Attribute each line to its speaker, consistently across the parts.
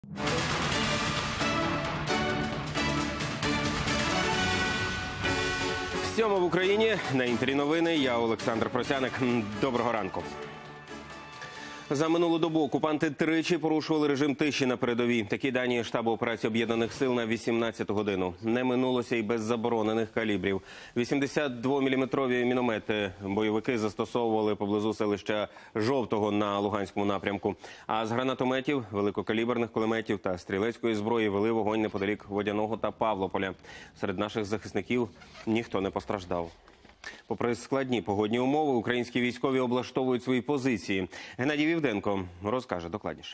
Speaker 1: Сьомо в Україні. На Інтері новини. Я Олександр Просяник. Доброго ранку. За минулу добу окупанти тричі порушували режим тиші на передовій. Такі дані штабу операції Об'єднаних сил на 18-ту годину. Не минулося й без заборонених калібрів. 82-мм міномети бойовики застосовували поблизу селища Жовтого на Луганському напрямку. А з гранатометів, великокаліберних кулеметів та стрілецької зброї вели вогонь неподалік Водяного та Павлополя. Серед наших захисників ніхто не постраждав. Попри складні погодні умови, українські військові облаштовують свої позиції. Геннадій Вівденко розкаже докладніше.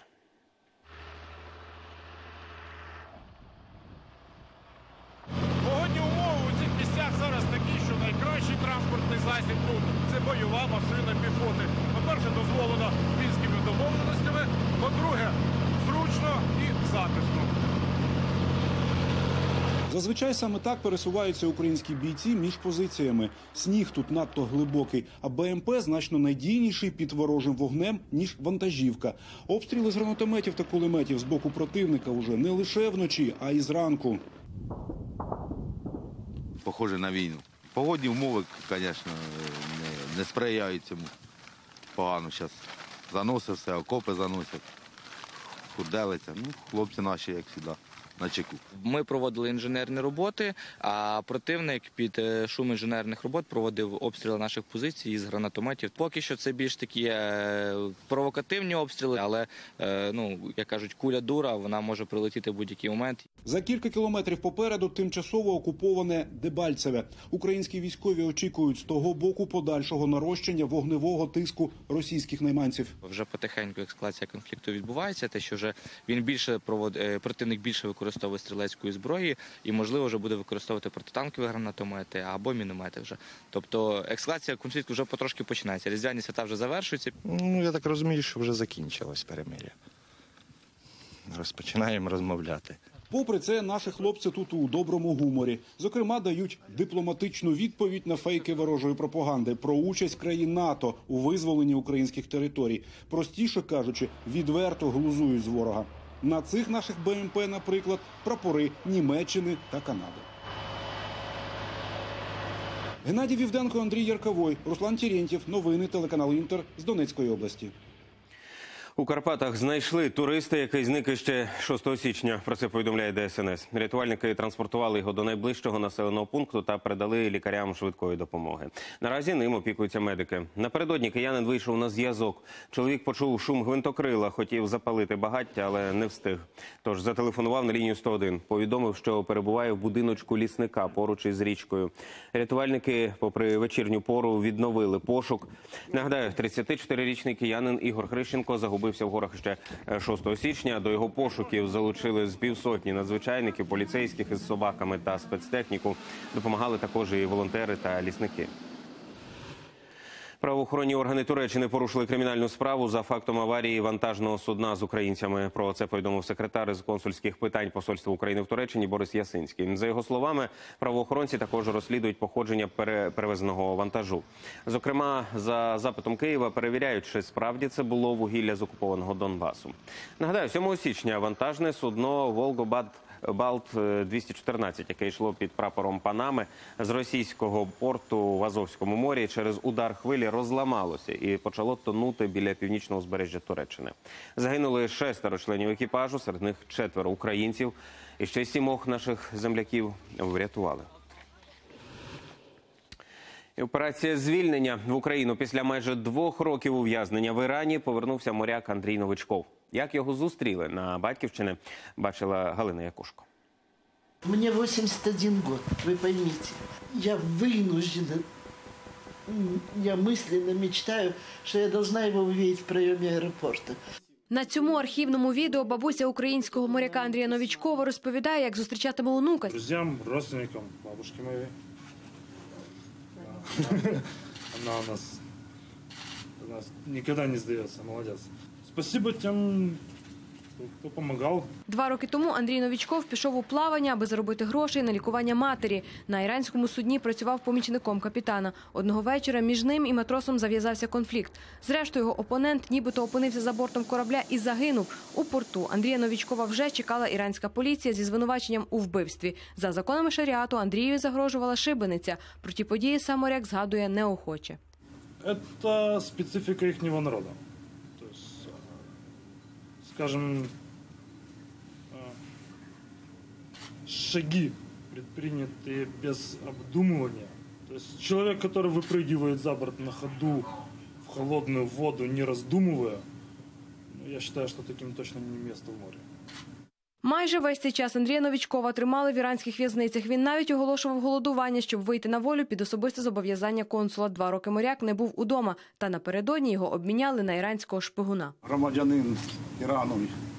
Speaker 2: Погодні умови у цих місцях зараз такі, що найкращий транспортний засіб тут – це бойова машина піхоти. По-перше, дозволено мінськими домовленостями, по-друге, зручно і затишно.
Speaker 3: Зазвичай саме так пересуваються українські бійці між позиціями. Сніг тут надто глибокий, а БМП значно надійніший під ворожим вогнем, ніж вантажівка. Обстріли з гранатометів та кулеметів з боку противника уже не лише вночі, а й зранку.
Speaker 4: Похоже на війну. Погодні умови, звісно, не сприяють цьому. Погано зараз заносить все, окопи заносять, курделиться. Хлопці наші, як завжди, на чеку.
Speaker 5: Ми проводили інженерні роботи, а противник під шум інженерних робот проводив обстріли наших позицій з гранатометів. Поки що це більш такі провокативні обстріли, але, як кажуть, куля дура, вона може прилетіти в будь-який момент.
Speaker 3: За кілька кілометрів попереду тимчасово окуповане Дебальцеве. Українські військові очікують з того боку подальшого нарощення вогневого тиску російських найманців.
Speaker 5: Вже потихеньку ескалація конфлікту відбувається, те, що вже він противник більше використовує стрілецької зброї і, можливо, вже буде використовувати протитанкові гранатомети або міномети вже. Тобто ескалація конфлікту вже потрошки починається. Різдвяні свята вже завершуються.
Speaker 6: Я так розумію, що вже закінчилось перемир'я. Розпочинаємо розмовляти.
Speaker 3: Попри це, наші хлопці тут у доброму гуморі. Зокрема, дають дипломатичну відповідь на фейки ворожої пропаганди про участь країн НАТО у визволенні українських територій. Простіше кажучи, відверто глузують з ворога. На цих наших БМП, наприклад, прапори Німеччини та Канади. Геннадій Вівденко, Андрій Ярковой, Руслан Терентьєв. Новини телеканал Інтер з Донецької області.
Speaker 1: У Карпатах знайшли туриста, який зник іще 6 січня. Про це повідомляє ДСНС. Рятувальники транспортували його до найближчого населеного пункту та передали лікарям швидкої допомоги. Наразі ним опікуються медики. Напередодні киянин вийшов на зв'язок. Чоловік почув шум гвинтокрила, хотів запалити багаття, але не встиг. Тож зателефонував на лінію 101. Повідомив, що перебуває в будиночку лісника поруч із річкою. Рятувальники, попри вечірню пору, відновили пошук. Нагадаю, 34-річний киянин Ігор Хрищенко загубився в горах ще 6 січня. До його пошуків залучили з півсотні надзвичайників, поліцейських із собаками та спецтехніку. Допомагали також і волонтери та лісники. Правоохоронні органи Туреччини порушили кримінальну справу за фактом аварії вантажного судна з українцями. Про це повідомив секретар із консульських питань Посольства України в Туреччині Борис Ясинський. За його словами, правоохоронці також розслідують походження перевезеного вантажу. Зокрема, за запитом Києва перевіряють, чи справді це було вугілля з окупованого Донбасу. Нагадаю, 7 січня вантажне судно «Волгобалт-214», яке йшло під прапором Панами, з російського порту в Азовському морі через удар хвилі розламалося і почало тонути біля північного узбережжя Туреччини. Загинули 6 членів екіпажу, серед них 4 українців. І ще 7 наших земляків врятували. Операція звільнення в Україну після майже 2 років ув'язнення в Ірані повернувся моряк Андрій Новичков. Як його зустріли на Батьківщині, бачила Галина Якушко.
Speaker 7: Мне 81 год, вы поймите. Я вынуждена, я мысленно мечтаю, что я должна его увидеть в проеме аэропорта.
Speaker 8: На цьому архівному відео бабуся українського моряка Андрія Новічкова розповідає, як зустрічатиме онука.
Speaker 2: Друзям, родственникам, бабушке моей. Она у нас никогда не сдается, молодец. Спасибо тем кто помогал.
Speaker 8: 2 роки тому Андрій Новічков пішов у плавання, аби заробити грошей на лікування матері. На іранському судні працював помічником капітана. Одного вечора між ним і матросом зав'язався конфлікт. Зрештою, його опонент нібито опинився за бортом корабля і загинув. У порту Андрія Новічкова вже чекала іранська поліція зі звинуваченням у вбивстві. За законами шаріату Андрію загрожувала шибениця. Про ті події сам моряк згадує неохоче.
Speaker 2: Это специфика ихнего народа. То есть, скажем, шаги, предпринятые без обдумывания. То есть человек, который выпрыгивает за борт на ходу в холодную воду, не раздумывая, я считаю, что таким точно не место в море.
Speaker 8: Майже весь цей час Андрія Новічкова тримали в іранських в'язницях. Він навіть оголошував голодування, щоб вийти на волю під особисте зобов'язання консула. 2 роки моряк не був удома, та напередодні його обміняли на іранського шпигуна.
Speaker 3: Громадянин Ірану,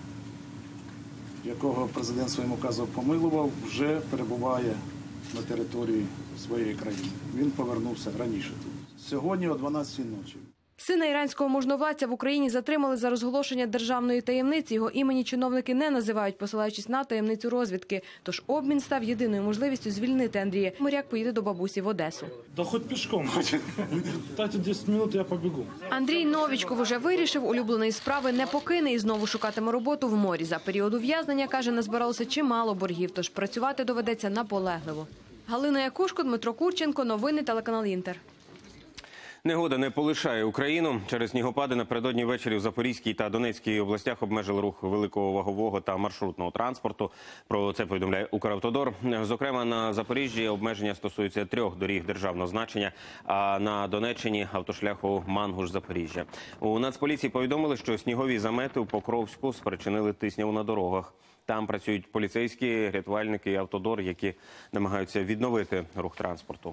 Speaker 3: якого президент своїм указом помилував, вже перебуває на території своєї країни. Він повернувся раніше тут. Сьогодні о 12-й ночі.
Speaker 8: Сина іранського можновладця в Україні затримали за розголошення державної таємниці. Його імені чиновники не називають, посилаючись на таємницю розвідки. Тож обмін став єдиною можливістю звільнити Андрія. Моряк поїде до бабусі в Одесу.
Speaker 2: Да хоть пешком. Дайте 10 минут, я побегу.
Speaker 8: Андрій Новічков уже вирішив, улюбленої справи не покине і знову шукатиме роботу в морі. За період ув'язнення, каже, назбиралося чимало боргів, тож працювати доведеться наполегливо. Галина Якушко, Дмитро Курченко. Новини телеканал «Інтер».
Speaker 1: Негода не полишає Україну. Через снігопади напередодні ввечері в Запорізькій та Донецькій областях обмежили рух великого вагового та маршрутного транспорту. Про це повідомляє Укравтодор. Зокрема, на Запоріжжі обмеження стосуються 3 доріг державного значення, а на Донеччині – автошляху Мангуш-Запоріжжя. У Нацполіції повідомили, що снігові замети у Покровську спричинили тисняву на дорогах. Там працюють поліцейські, рятувальники і автодор, які намагаються відновити рух транспорту.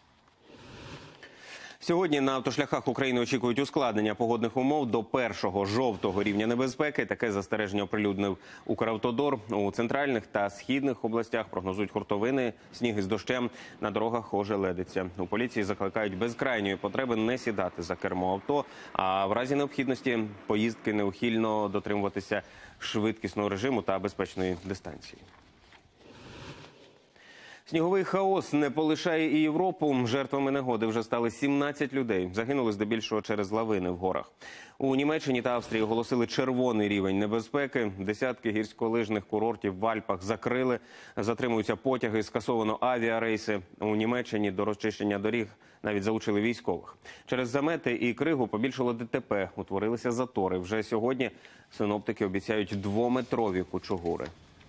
Speaker 1: Сьогодні на автошляхах України очікують ускладнення погодних умов до 1-го жовтого рівня небезпеки. Таке застереження оприлюднив Укравтодор. У центральних та східних областях прогнозують хуртовини, сніг із дощем, на дорогах ожеледиться. У поліції закликають без крайньої потреби не сідати за кермо авто, а в разі необхідності поїздки неухильно дотримуватися швидкісного режиму та безпечної дистанції. Сніговий хаос не полишає і Європу. Жертвами негоди вже стали 17 людей. Загинули здебільшого через лавини в горах. У Німеччині та Австрії оголосили червоний рівень небезпеки. Десятки гірськолижних курортів в Альпах закрили. Затримуються потяги, скасовано авіарейси. У Німеччині до розчищення доріг навіть залучили військових. Через замети і кригу побільшало ДТП. Утворилися затори. Вже сьогодні синоптики обіцяють 2-метрові кучугури.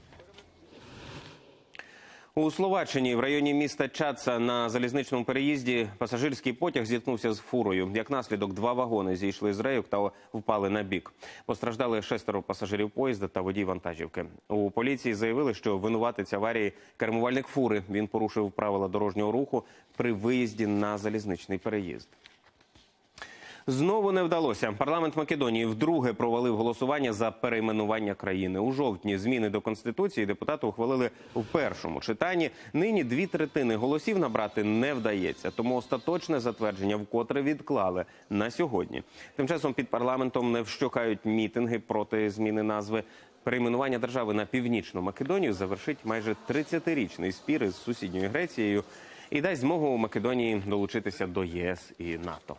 Speaker 1: У Словаччині в районі міста Чадца на залізничному переїзді пасажирський потяг зіткнувся з фурою. Як наслідок, 2 вагони зійшли з рейок та впали на бік. Постраждали 6 пасажирів поїзда та водій вантажівки. У поліції заявили, що винуватець аварії – кермувальник фури. Він порушив правила дорожнього руху при виїзді на залізничний переїзд. Знову не вдалося. Парламент Македонії вдруге провалив голосування за перейменування країни. У жовтні зміни до Конституції депутати ухвалили в першому читанні. Нині 2/3 голосів набрати не вдається. Тому остаточне затвердження вкотре відклали на сьогодні. Тим часом під парламентом не вщухають мітинги проти зміни назви. Перейменування держави на Північну Македонію завершить майже 30-річний спір із сусідньою Грецією і дасть змогу Македонії долучитися до ЄС і НАТО.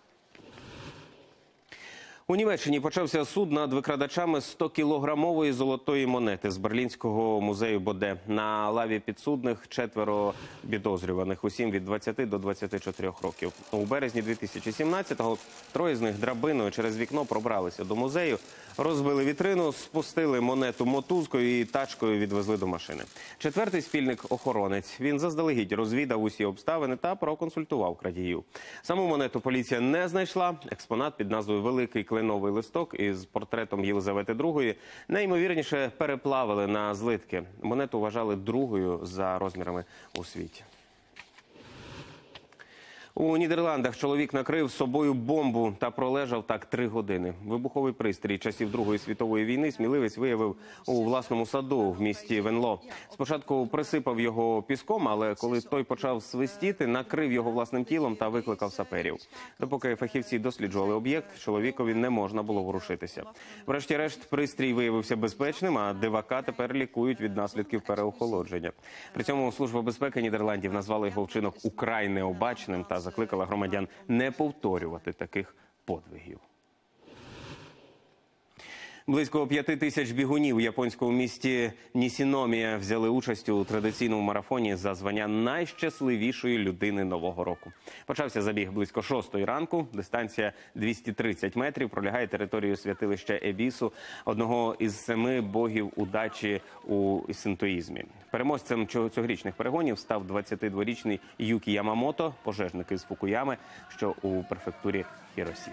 Speaker 1: У Німеччині почався суд над викрадачами 100-кілограмової золотої монети з Берлінського музею Боде. На лаві підсудних 4 підозрюваних, усім від 20 до 24 років. У березні 2017-го 3 з них драбиною через вікно пробралися до музею, розбили вітрину, спустили монету мотузкою і тачкою відвезли до машини. 4-й спільник – охоронець. Він заздалегідь розвідав усі обставини та проконсультував крадіїв. Саму монету поліція не знайшла. Експонат під назвою «Великий кленовий листок» із портретом Єлизавети II найімовірніше переплавили на злитки. Монету вважали другою за розмірами у світі. У Нідерландах чоловік накрив собою бомбу та пролежав так 3 години. Вибуховий пристрій часів Другої світової війни сміливець виявив у власному саду в місті Венло. Спочатку присипав його піском, але коли той почав свистіти, накрив його власним тілом та викликав саперів. Допоки фахівці досліджували об'єкт, чоловікові не можна було ворушитися. Врешті-решт, пристрій виявився безпечним, а дивака тепер лікують від наслідків переохолодження. При цьому Служба безпеки Нідерландів назвала його вчинок украй необачним та закликала громадян не повторювати таких подвигів. Близько 5 тисяч бігунів у японському місті Нісіномія взяли участь у традиційному марафоні за звання найщасливішої людини Нового року. Почався забіг близько 6-ї ранку. Дистанція 230 метрів пролягає територією святилища Ебісу, одного із 7 богів удачі у синтоїзмі. Переможцем цьогорічних перегонів став 22-річний Юкі Ямамото, пожежник із Фукуями, що у префектурі Хіросіма.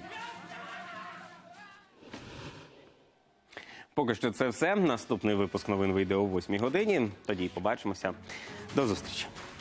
Speaker 1: Поки що це все. Наступний випуск новин вийде о 8-й годині. Тоді побачимося. До зустрічі.